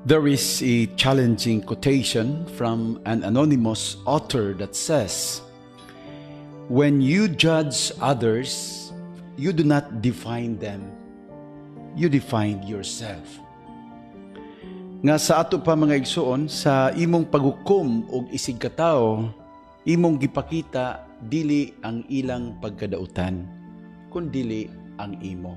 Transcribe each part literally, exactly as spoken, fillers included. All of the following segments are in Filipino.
There is a challenging quotation from an anonymous author that says, "When you judge others, you do not define them, you define yourself." Nga sa ato pa mga igsoon, sa imong paghukom og isig katao, imong gipakita dili ang ilang pagkadautan, kundi ang imo.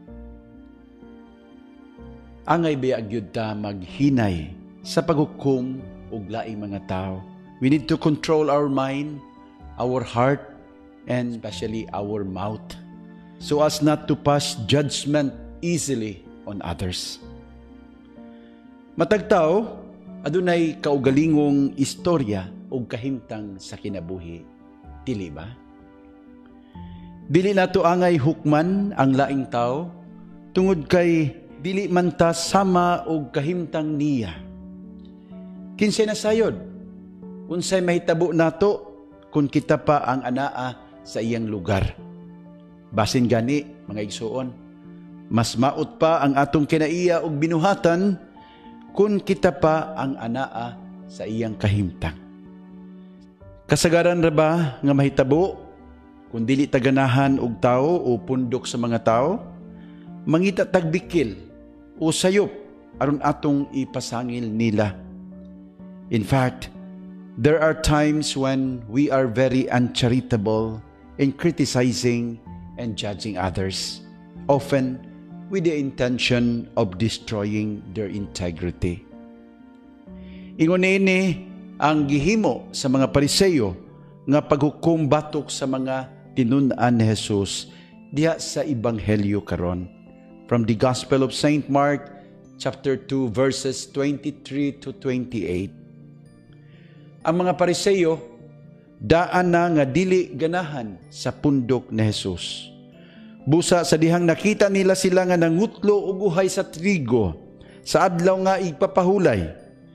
Angay biag yun ta maghinay sa paghukom og laing mga tao. We need to control our mind, our heart, and especially our mouth, so as not to pass judgment easily on others. Matagtaw, adunay kaugalingong istorya o kahimtang sa kinabuhi, dili ba? Dili nato angay hukman ang laing tao, tungod kay dili man ta sama og kahimtang niya. Kinsay na sayod, unsay mahitabo nato kung kita pa ang anaa sa iyang lugar. Basin gani, mga igsoon, mas maot pa ang atong kinaiya og binuhatan kung kita pa ang anaa sa iyang kahimtang. Kasagaran ra ba nga mahitabo kung dili taganahan og tao o pundok sa mga tao, mangita tagbikil o sayop aron atong ipasangil nila. In fact, there are times when we are very uncharitable in criticizing and judging others, often with the intention of destroying their integrity. Ingon ini ang gihimo sa mga Pariseyo nga paghukom batok sa mga tinun-an ni Jesus diha sa Ebanghelyo karon. From the Gospel of Saint Mark, chapter two, verses twenty-three to twenty-eight. Ang mga Pariseyo, daan na nga dili ganahan sa pundok ni Jesus. Busa sa dihang nakita nila sila nga nangutlo og uhay sa trigo, sa adlaw nga igpapahulay,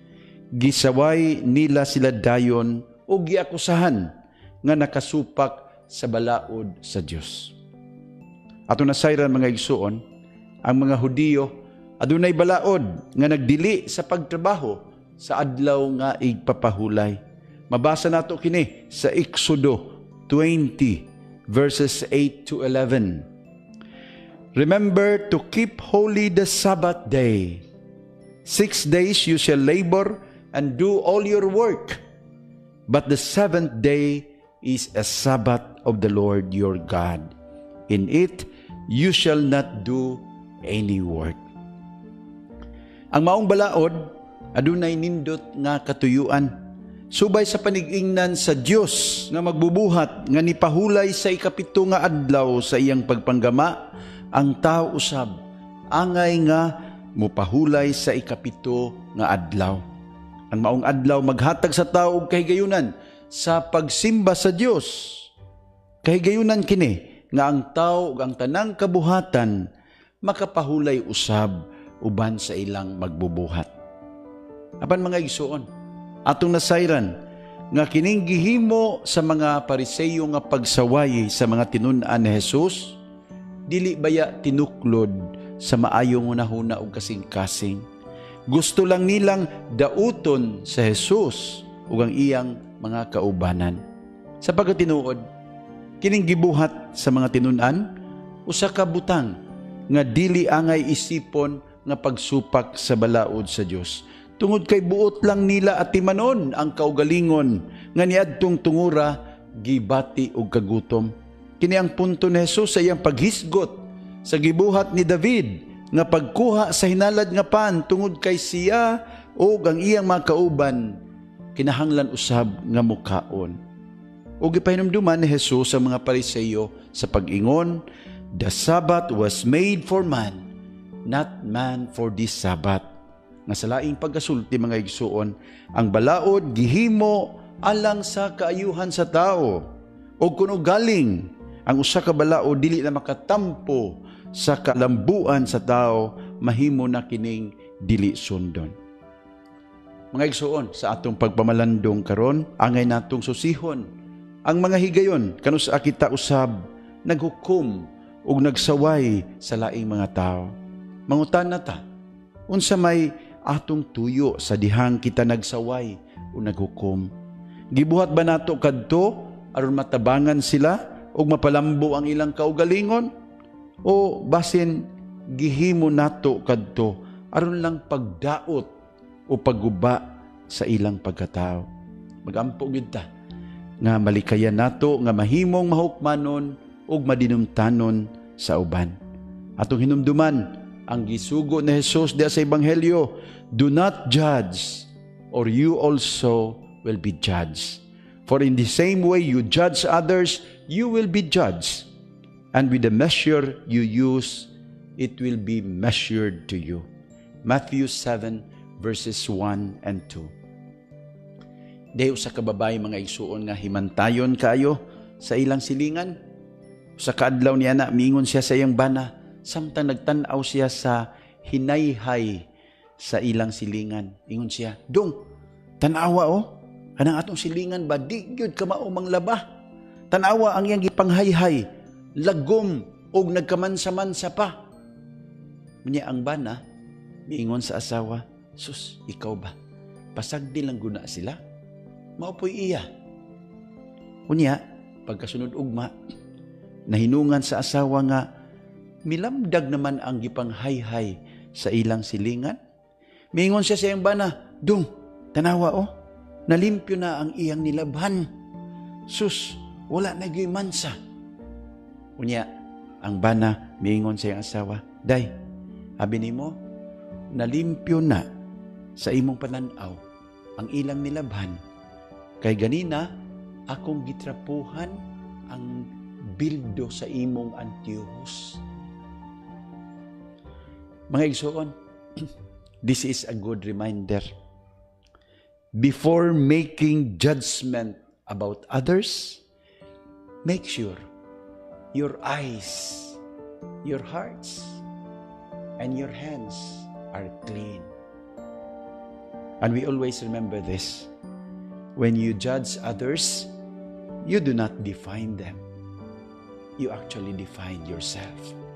gisaway nila sila dayon o giakusahan nga nakasupak sa balaod sa Dios. Ato nasayran mga igsuon, ang mga Hudiyo adunay balaod nga nagdili sa pagtrabaho sa adlaw nga igpapahulay. Mabasa nato kini sa Exodo twenty verses eight to eleven. "Remember to keep holy the Sabbath day. Six days you shall labor and do all your work, but the seventh day is a Sabbath of the Lord your God. In it you shall not do any work." Ang maong balaod adunay nindot nga katuyuan, subay sa panig-ingnan sa Dios nga magbubuhat nga nipahulay sa ikapito nga adlaw sa iyang pagpanggama, ang tao usab angay nga mupahulay sa ikapito nga adlaw. Ang maong adlaw maghatag sa tao og kahigayunan sa pagsimba sa Dios. Kahigayunan kini nga ang tao ug ang tanang kabuhatan makapahulay usab uban sa ilang magbubuhat. Apan mga igsoon, atong nasayran nga kining gihimo sa mga Pariseyo nga pagsaway sa mga tinun-an ni Jesus, dili baya tinuklod sa maayong hunahuna ug kasing-kasing. Gusto lang nilang dauton sa Jesus ug ang iyang mga kaubanan. Sa pagkatinuod, kining gibuhat sa mga tinun-an usa ka butang nga dili angay isipon nga pagsupak sa balaod sa Dios. Tungod kay buot lang nila at timanon ang kaugalingon nga niadtong tungura gibati og kagutom. Kini ang punto ni Jesus sa iyang paghisgot sa gibuhat ni David nga pagkuha sa hinalad nga pan tungod kay siya o ang iyang mga kauban kinahanglan usab nga mukaon. O gipahinumduman ni Jesus sa mga Pariseyo sa pag-ingon, "The Sabbath was made for man, not man for this Sabbath." Nga sa laing pagkasulti mga igsuon, ang balaod gihimo alang sa kaayuhan sa tao. O kuno galing ang usa ka balaod dili na makatampo sa kalambuan sa tao, mahimo na kining dili sundon. Mga igsuon, sa atong pagpamalandong karon, angay natong susihon ang mga higayon kanus kita usab naghukom ug nagsaway sa laing mga tao. Mangutan na ta, unsa may atong tuyo sa dihang kita nagsaway o naghukom. Gibuhat ba nato kadto aron matabangan sila o mapalambo ang ilang kaugalingon? O basin gihimo nato kadto aron lang pagdaot o pagguba sa ilang pagkatao? Magampo gid ta nga malikayan nato nga mahimong mahukmanon ug madinumtanon sa uban. Atong hinumduman ang gisugo ni Jesus diha sa Ebanghelyo, do not judge or you also will be judged. For in the same way you judge others, you will be judged. And with the measure you use, it will be measured to you. Matthew seven verses one and two. Dayo sa kababay mga igsuon nga himantayon kayo sa ilang silingan. Sa kaadlaw niya na, miingon siya sa iyang bana, samtang nagtanaw siya sa hinayhay sa ilang silingan. Ingon siya, dong, tanawa o, kanang atong silingan ba, di gyud ka maumang laba. Tanawa ang iyang gipanghayhay, lagom o nagkamansa-mansa pa. Niya ang bana, miingon sa asawa, sus, ikaw ba? Pasagdi lang guna sila. Maupoy iya. Unya, pagkasunod ugma, nahinungan sa asawa nga, milamdag naman ang gipanghayhay sa ilang silingan. Miingon siya sa iyang bana, dong, tanawa o, nalimpyo na ang iyang nilabhan. Sus, wala na gyud mansa. Unya, ang bana, miingon sa iyang asawa, day, abi nimo, nalimpyo na sa imong pananaw ang ilang nilabhan. Kay ganina, akong gitrapuhan ang bildo sa imong antihos. Mga igsoon, this is a good reminder. Before making judgment about others, make sure your eyes, your hearts, and your hands are clean. And we always remember this. When you judge others, you do not define them. You actually define yourself.